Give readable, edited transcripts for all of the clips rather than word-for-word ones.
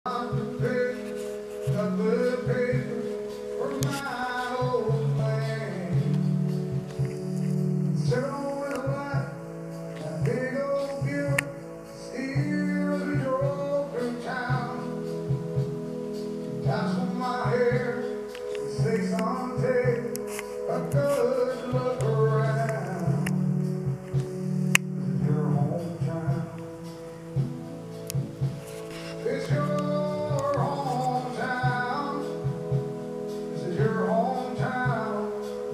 Pick up the paper for my old man. Sit on with a light, that big old Buick, still we drove through town. Tops on my hair, mistakes on tape, a good look around. This is your hometown. It's your hometown. This is your hometown.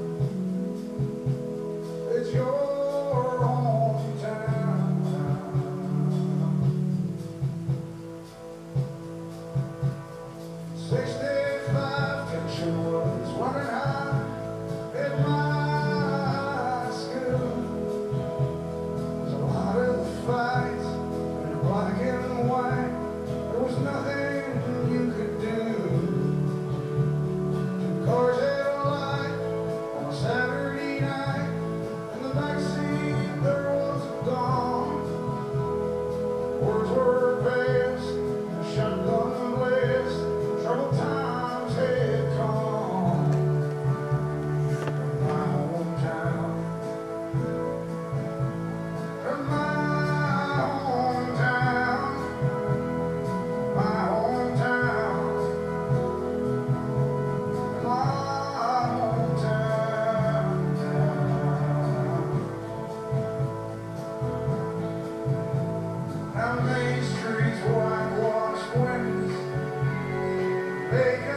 It's your hometown. 65 tension was running high in my school. There's a lot of fights in black and white. There was nothing you could do. Two cars at a light on a Saturday night. In the backseat there was a gun. Words were passed, a shotgun blast. Troubled times had come. From my hometown. From my hometown. My hometown, my hometown. Now Main Street's whitewashed windows, they